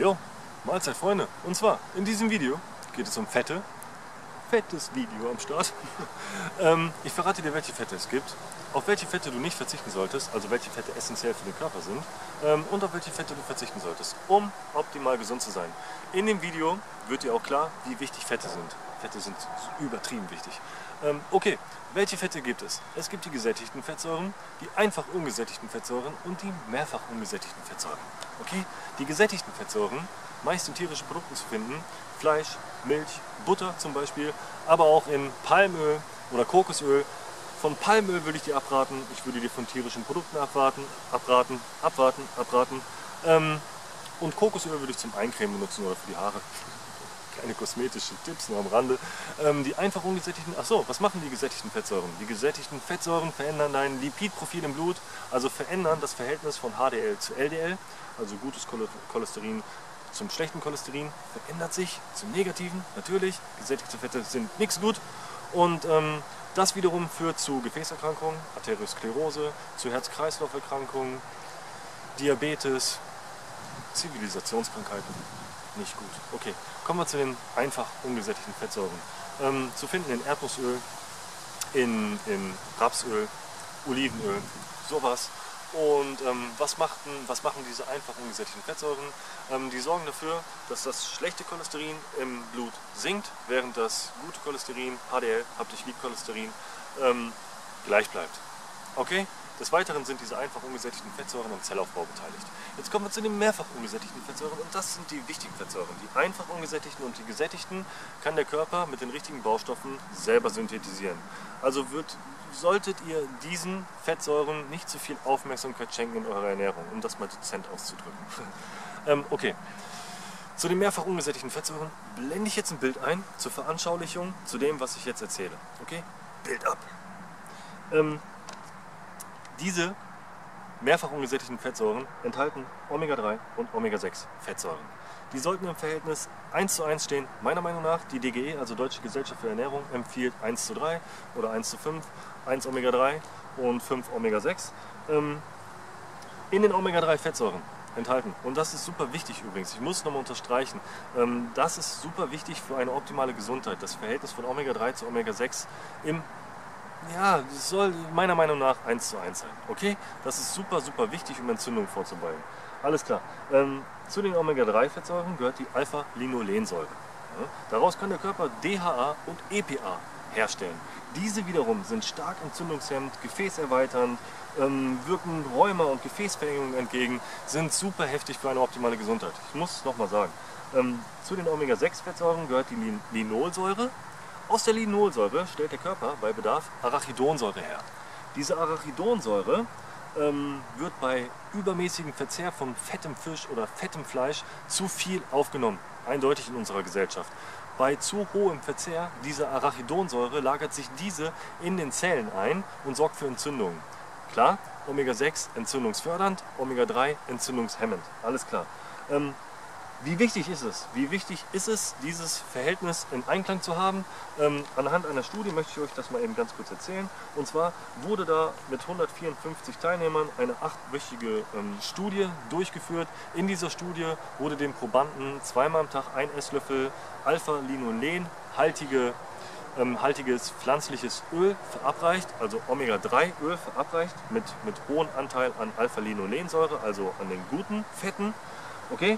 Jo, Mahlzeit Freunde. Und zwar, in diesem Video geht es um Fette. Fettes Video am Start. Ich verrate dir, welche Fette es gibt, auf welche Fette du nicht verzichten solltest, also welche Fette essentiell für den Körper sind und auf welche Fette du verzichten solltest, um optimal gesund zu sein. In dem Video wird dir auch klar, wie wichtig Fette sind. Fette sind übertrieben wichtig. Okay, welche Fette gibt es? Es gibt die gesättigten Fettsäuren, die einfach ungesättigten Fettsäuren und die mehrfach ungesättigten Fettsäuren. Okay, die gesättigten Fettsäuren, meist in tierischen Produkten zu finden, Fleisch, Milch, Butter zum Beispiel, aber auch in Palmöl oder Kokosöl. Von Palmöl würde ich dir abraten, ich würde dir von tierischen Produkten abraten. Und Kokosöl würde ich zum Eincremen benutzen oder für die Haare. Keine kosmetischen Tipps, nur am Rande. Die einfach ungesättigten, achso, was machen die gesättigten Fettsäuren? Die gesättigten Fettsäuren verändern dein Lipidprofil im Blut, also verändern das Verhältnis von HDL zu LDL, also gutes Cholesterin zum schlechten Cholesterin, verändert sich zum Negativen, natürlich. Gesättigte Fette sind nichts gut und das wiederum führt zu Gefäßerkrankungen, Arteriosklerose, zu Herz-Kreislauf-Erkrankungen, Diabetes, Zivilisationskrankheiten. Nicht gut. Okay, kommen wir zu den einfach ungesättigten Fettsäuren. Zu finden in Erdnussöl, in Rapsöl, Olivenöl, sowas. Und was machen diese einfach ungesättigten Fettsäuren? Die sorgen dafür, dass das schlechte Cholesterin im Blut sinkt, während das gute Cholesterin, HDL, haptisch lieb Cholesterin, gleich bleibt. Okay? Des Weiteren sind diese einfach ungesättigten Fettsäuren am Zellaufbau beteiligt. Jetzt kommen wir zu den mehrfach ungesättigten Fettsäuren und das sind die wichtigen Fettsäuren. Die einfach ungesättigten und die gesättigten kann der Körper mit den richtigen Baustoffen selber synthetisieren. Also solltet ihr diesen Fettsäuren nicht zu viel Aufmerksamkeit schenken in eurer Ernährung, um das mal dezent auszudrücken. Okay. Zu den mehrfach ungesättigten Fettsäuren blende ich jetzt ein Bild ein zur Veranschaulichung zu dem, was ich jetzt erzähle. Okay? Bild ab. Diese mehrfach ungesättigten Fettsäuren enthalten Omega-3 und Omega-6 Fettsäuren. Die sollten im Verhältnis 1:1 stehen. Meiner Meinung nach, die DGE, also Deutsche Gesellschaft für Ernährung, empfiehlt 1:3 oder 1:5, 1 Omega-3 und 5 Omega-6. In den Omega-3 Fettsäuren enthalten. Und das ist super wichtig übrigens, ich muss es nochmal unterstreichen, das ist super wichtig für eine optimale Gesundheit. Das Verhältnis von Omega-3 zu Omega-6 das soll meiner Meinung nach 1:1 sein. Okay? Das ist super, super wichtig, um Entzündungen vorzubeugen. Alles klar. Zu den Omega-3-Fettsäuren gehört die Alpha-Linolensäure. Ja? Daraus kann der Körper DHA und EPA herstellen. Diese wiederum sind stark entzündungshemmend, gefäßerweiternd, wirken Rheuma und Gefäßverengung entgegen, sind super heftig für eine optimale Gesundheit. Ich muss es nochmal sagen. Zu den Omega-6-Fettsäuren gehört die Linolsäure. Aus der Linolsäure stellt der Körper bei Bedarf Arachidonsäure her. Diese Arachidonsäure wird bei übermäßigem Verzehr von fettem Fisch oder fettem Fleisch zu viel aufgenommen, eindeutig in unserer Gesellschaft. Bei zu hohem Verzehr dieser Arachidonsäure lagert sich diese in den Zellen ein und sorgt für Entzündungen. Klar, Omega-6 entzündungsfördernd, Omega-3 entzündungshemmend, alles klar. Wie wichtig ist es? Wie wichtig ist es, dieses Verhältnis in Einklang zu haben? Anhand einer Studie möchte ich euch das mal eben ganz kurz erzählen. Und zwar wurde da mit 154 Teilnehmern eine 8-wöchige Studie durchgeführt. In dieser Studie wurde den Probanden zweimal am Tag ein Esslöffel Alpha-Linolen haltiges pflanzliches Öl verabreicht, also Omega-3-Öl verabreicht mit hohem Anteil an Alpha-Linolensäure, also an den guten Fetten. Okay?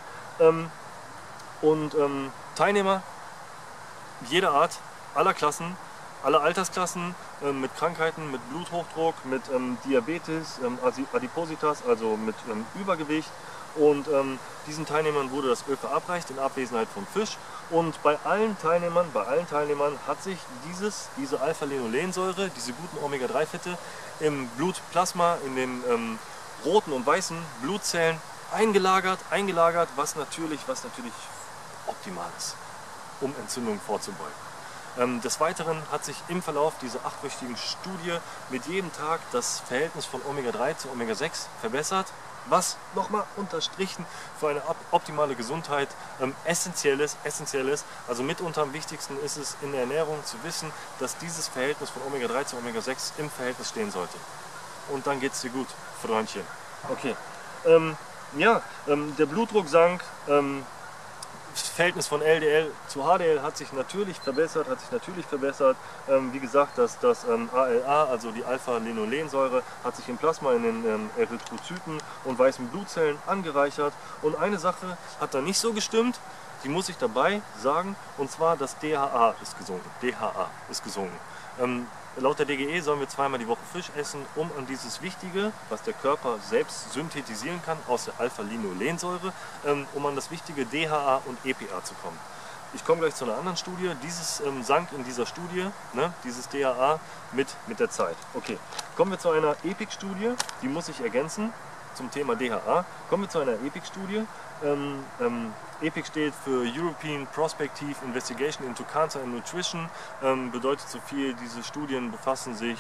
Teilnehmer jeder Art, aller Klassen, aller Altersklassen, mit Krankheiten, mit Bluthochdruck, mit Diabetes, Adipositas, also mit Übergewicht. Und diesen Teilnehmern wurde das Öl verabreicht in Abwesenheit von Fisch. Und bei allen Teilnehmern hat sich diese Alpha-Linolensäure, diese guten Omega-3-Fette im Blutplasma, in den roten und weißen Blutzellen eingelagert, was natürlich optimal ist, um Entzündungen vorzubeugen. Des Weiteren hat sich im Verlauf dieser 8-wöchigen Studie mit jedem Tag das Verhältnis von Omega-3 zu Omega-6 verbessert, was nochmal unterstrichen für eine optimale Gesundheit essentiell ist. Also mitunter am wichtigsten ist es in der Ernährung zu wissen, dass dieses Verhältnis von Omega-3 zu Omega-6 im Verhältnis stehen sollte. Und dann geht es dir gut, Freundchen. Okay. Der Blutdruck sank, Verhältnis von LDL zu HDL hat sich natürlich verbessert, Wie gesagt, das ALA, also die Alpha-Linolensäure, hat sich im Plasma in den Erythrozyten und weißen Blutzellen angereichert. Und eine Sache hat da nicht so gestimmt, die muss ich dabei sagen, und zwar das DHA ist gesunken. Laut der DGE sollen wir zweimal die Woche Fisch essen, um an dieses Wichtige, was der Körper selbst synthetisieren kann, aus der Alpha-Linolensäure, um an das wichtige DHA und EPA zu kommen. Ich komme gleich zu einer anderen Studie. Dieses sank in dieser Studie, ne, dieses DHA, mit der Zeit. Okay, kommen wir zu einer EPIC-Studie, die muss ich ergänzen zum Thema DHA. Kommen wir zu einer EPIC-Studie. EPIC steht für European Prospective Investigation into Cancer and Nutrition, bedeutet so viel, diese Studien befassen sich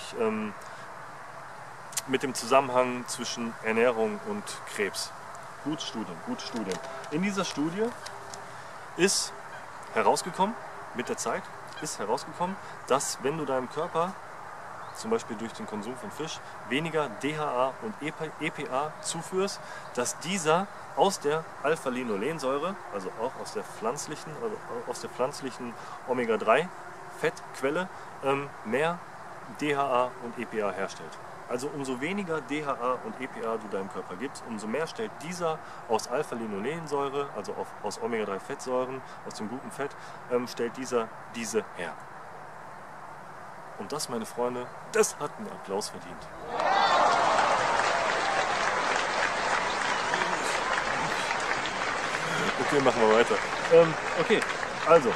mit dem Zusammenhang zwischen Ernährung und Krebs. Gute Studien. In dieser Studie ist herausgekommen, mit der Zeit, dass wenn du deinem Körper zum Beispiel durch den Konsum von Fisch, weniger DHA und EPA zuführst, dass dieser aus der Alpha-Linolensäure, also auch aus der pflanzlichen Omega-3-Fettquelle, mehr DHA und EPA herstellt. Also umso weniger DHA und EPA du deinem Körper gibst, umso mehr stellt dieser aus Alpha-Linolensäure, also aus Omega-3-Fettsäuren, aus dem guten Fett, stellt diese her. Und das, meine Freunde, das hat einen Applaus verdient. Okay, machen wir weiter. Okay, also,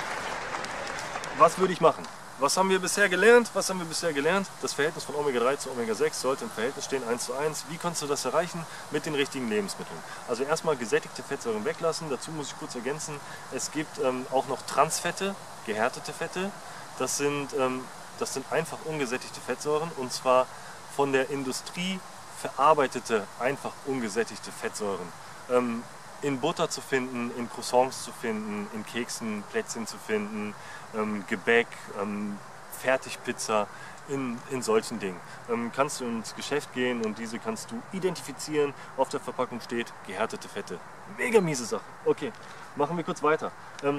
was würde ich machen? Was haben wir bisher gelernt? Das Verhältnis von Omega-3 zu Omega-6 sollte im Verhältnis stehen 1:1. Wie kannst du das erreichen? Mit den richtigen Lebensmitteln. Also erstmal gesättigte Fettsäuren weglassen. Dazu muss ich kurz ergänzen, es gibt auch noch Transfette, gehärtete Fette. Das sind einfach ungesättigte Fettsäuren, und zwar von der Industrie verarbeitete, einfach ungesättigte Fettsäuren. In Butter zu finden, in Croissants zu finden, in Keksen, Plätzchen zu finden, Gebäck, Fertigpizza, in solchen Dingen. Kannst du ins Geschäft gehen und diese kannst du identifizieren. Auf der Verpackung steht gehärtete Fette. Mega miese Sache. Okay, machen wir kurz weiter.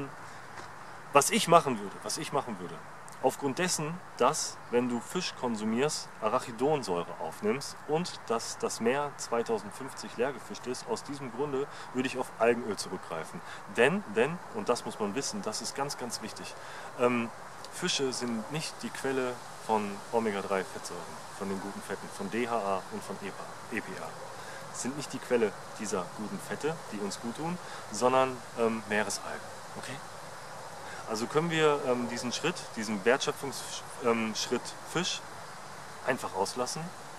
Was ich machen würde, aufgrund dessen, dass, wenn du Fisch konsumierst, Arachidonsäure aufnimmst und dass das Meer 2050 leer gefischt ist, aus diesem Grunde würde ich auf Algenöl zurückgreifen. Denn, und das muss man wissen, das ist ganz, ganz wichtig, Fische sind nicht die Quelle von Omega-3-Fettsäuren, von den guten Fetten, von DHA und von EPA. Sind nicht die Quelle dieser guten Fette, die uns gut tun, sondern Meeresalgen. Okay? Also können wir diesen Wertschöpfungsschritt Fisch einfach auslassen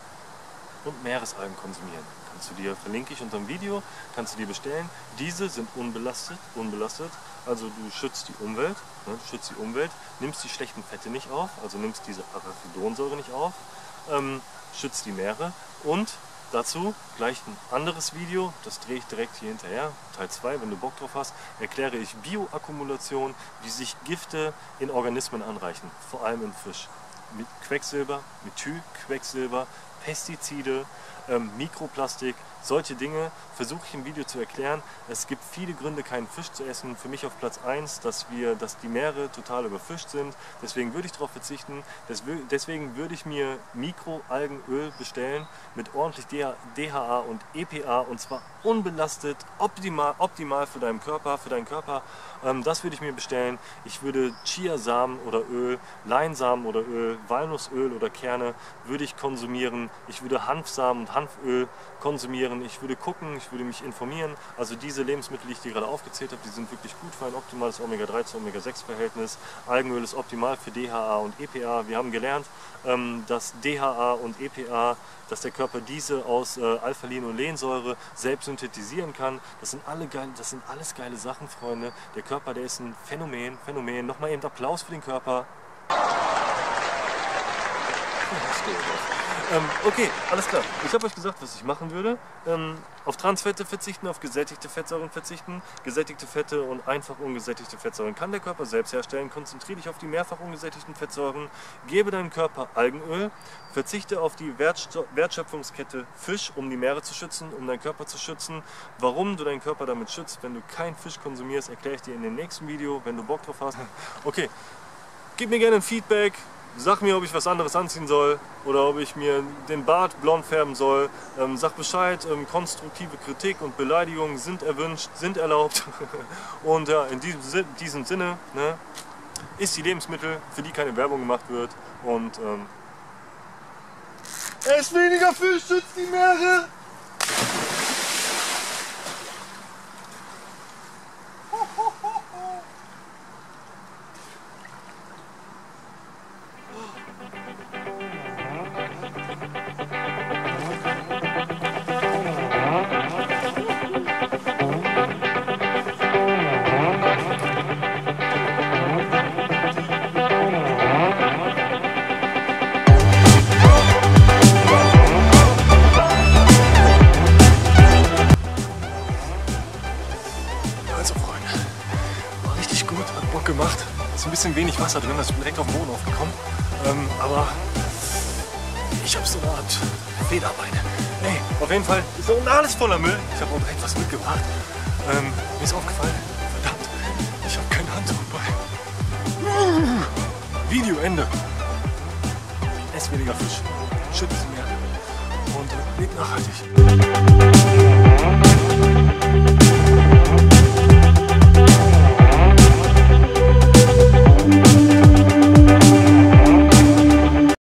und Meeresalgen konsumieren. Verlinke ich unter dem Video, kannst du dir bestellen. Diese sind unbelastet, also du schützt die Umwelt, nimmst die schlechten Fette nicht auf, also nimmst diese Arachidonsäure nicht auf, schützt die Meere und dazu gleich ein anderes Video, das drehe ich direkt hier hinterher, Teil 2, wenn du Bock drauf hast, erkläre ich Bioakkumulation, wie sich Gifte in Organismen anreichen, vor allem in Fisch. Mit Quecksilber, Methylquecksilber, Pestizide, Mikroplastik, solche Dinge versuche ich im Video zu erklären. Es gibt viele Gründe, keinen Fisch zu essen. Für mich auf Platz 1, dass die Meere total überfischt sind. Deswegen würde ich darauf verzichten. Deswegen würde ich mir Mikroalgenöl bestellen mit ordentlich DHA und EPA, und zwar unbelastet, optimal für deinen Körper. Das würde ich mir bestellen. Ich würde Chiasamen oder Öl, Leinsamen oder Öl, Walnussöl oder Kerne würde ich konsumieren. Ich würde Hanfsamen und Hanföl konsumieren. Ich würde gucken, ich würde mich informieren. Also diese Lebensmittel, die ich dir gerade aufgezählt habe, die sind wirklich gut für ein optimales Omega-3 zu Omega-6-Verhältnis. Algenöl ist optimal für DHA und EPA. Wir haben gelernt, dass DHA und EPA, dass der Körper diese aus Alpha-Linolensäure selbst synthetisieren kann. Das sind alles geile Sachen, Freunde. Der Körper, der ist ein Phänomen. Nochmal eben Applaus für den Körper. Okay, alles klar. Ich habe euch gesagt, was ich machen würde. Auf Transfette verzichten, auf gesättigte Fettsäuren verzichten. Gesättigte Fette und einfach ungesättigte Fettsäuren kann der Körper selbst herstellen. Konzentriere dich auf die mehrfach ungesättigten Fettsäuren. Gebe deinem Körper Algenöl. Verzichte auf die Wertschöpfungskette Fisch, um die Meere zu schützen, um deinen Körper zu schützen. Warum du deinen Körper damit schützt, wenn du keinen Fisch konsumierst, erkläre ich dir in dem nächsten Video, wenn du Bock drauf hast. Okay, gib mir gerne ein Feedback. Sag mir, ob ich was anderes anziehen soll oder ob ich mir den Bart blond färben soll. Sag Bescheid, konstruktive Kritik und Beleidigungen sind erwünscht, sind erlaubt. Und ja, in diesem Sinne, ne, isst die Lebensmittel, für die keine Werbung gemacht wird. Und esst weniger Fisch, schützt die Meere! Also Freunde, war richtig gut, hat Bock gemacht. Ist ein bisschen wenig Wasser drin, das ist direkt auf den Boden aufgekommen. Aber ich habe so eine Art Federbeine. Hey, auf jeden Fall ist da unten alles voller Müll. Ich habe auch direkt was mitgebracht. Mir ist aufgefallen, verdammt, ich habe kein Handtuch bei. Video Ende. Ess weniger Fisch, schützt mehr und lebt nachhaltig.